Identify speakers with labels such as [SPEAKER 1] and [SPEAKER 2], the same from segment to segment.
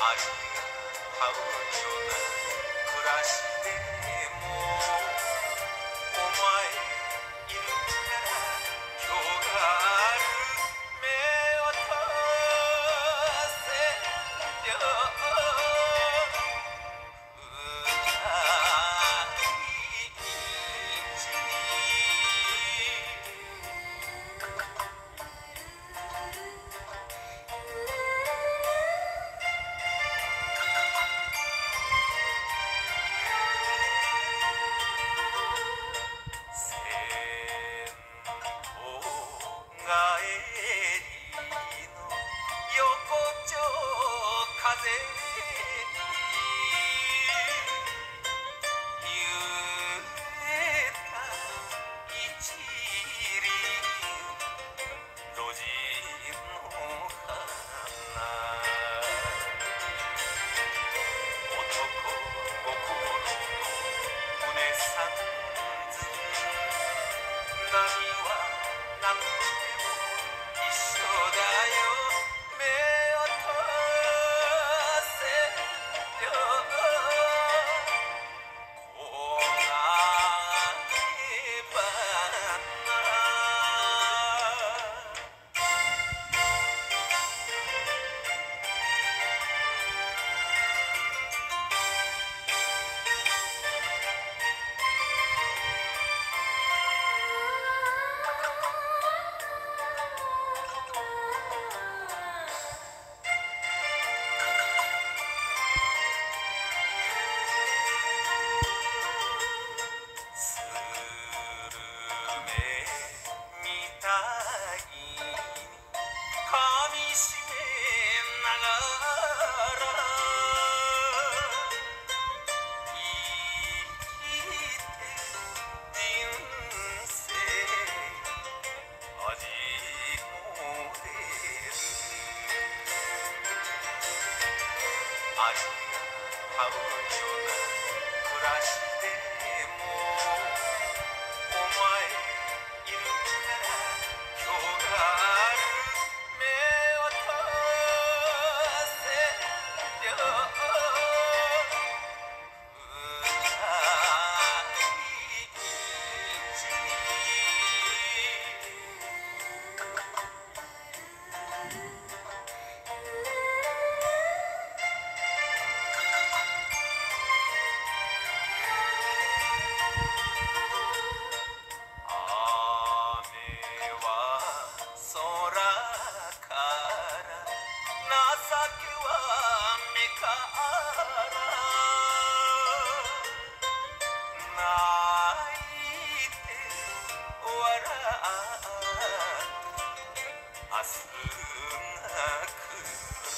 [SPEAKER 1] ありが合うような暮らしでもお前いるから今日がある。目を閉せよ帰りの横丁風に揺れた一輪路地の花男心の胸さんず何はなくても一緒だよ。目を閉せよこなれば噛みしめながら生きて人生味も出る。ありが合うような暮らしでもお前いるから今日がある。目を閉せよ空から情けは目から泣いて笑って明日が来る。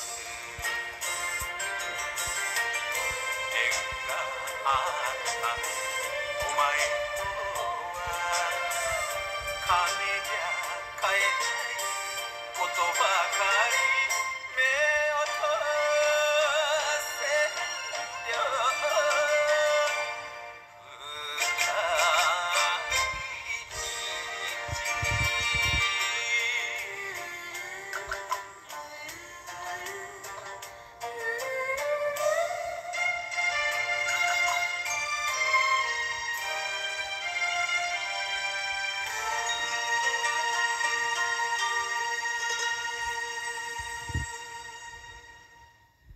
[SPEAKER 1] 縁があったお前とは金じゃ買えないことばかり。